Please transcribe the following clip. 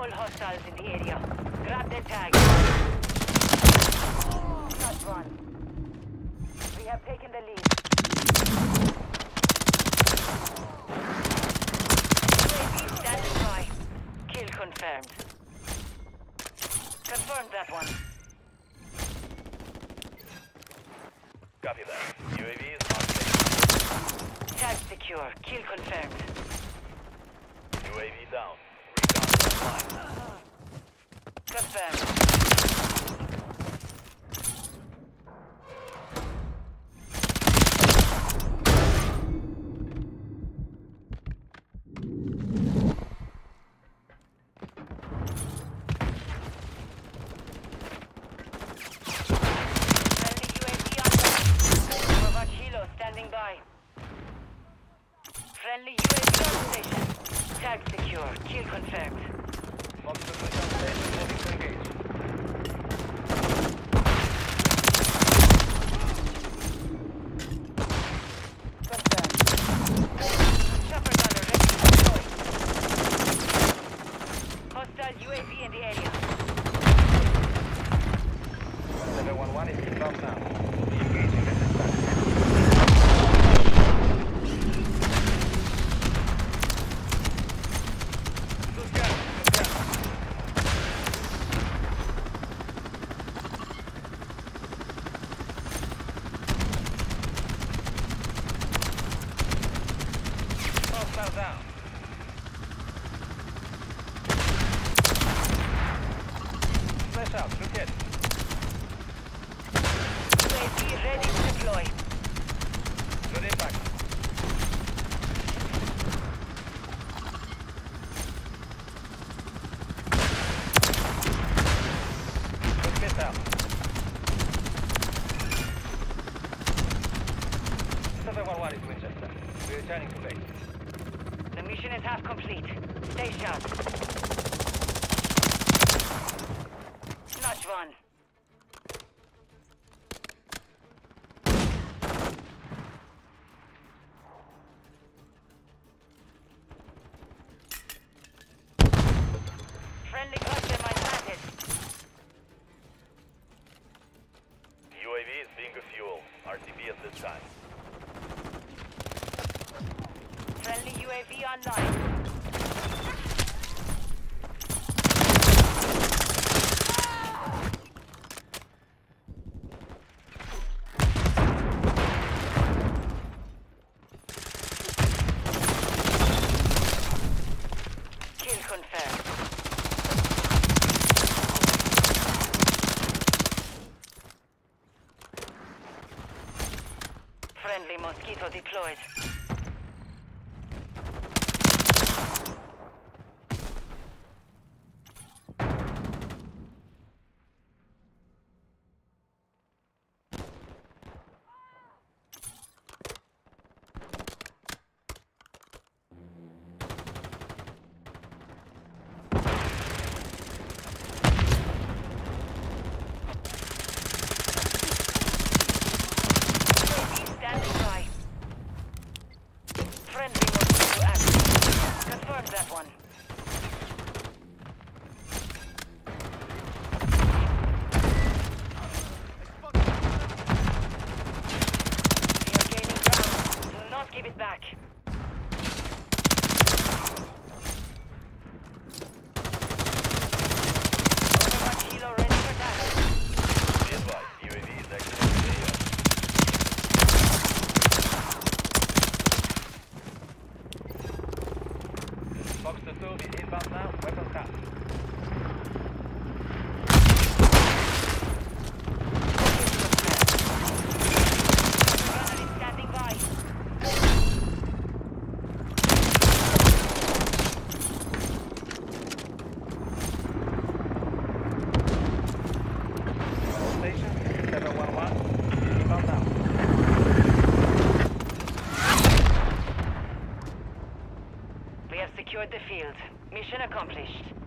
All hostiles in the area. Grab their tag. Not one. We have taken the lead. UAV standing by. Kill confirmed. Confirmed that one. Copy that. UAV is on station. Tag secure. Kill confirmed. UAV down. Recon online. Confirmed. Friendly UAV on station. Tag secure. Kill confirmed. Multiple mission station moving to engage. Confirmed. Chopper gunner ready to deploy. Hostile UAV in the area. 711 is inbound now. We'll be engaging at this time. Down. Flash out, look at it. UAV ready to deploy. Good impact. Good missile. 711 is Winchester. We're returning to base. The mission is half complete. Stay sharp. Notch one. Friendly cluster mine planted. UAV is being refueled. RTB at this time. Friendly UAV online. Kill confirmed. Friendly mosquito deployed. That one. We are gaining ground. Do not give it back. Overwatch helo ready for task. Be advised, UAV is exiting the area. Fox to 2 is inbound now. Weapon cut. Gunner is standing by. Station 711 inbound now. We have secured the field. Mission accomplished.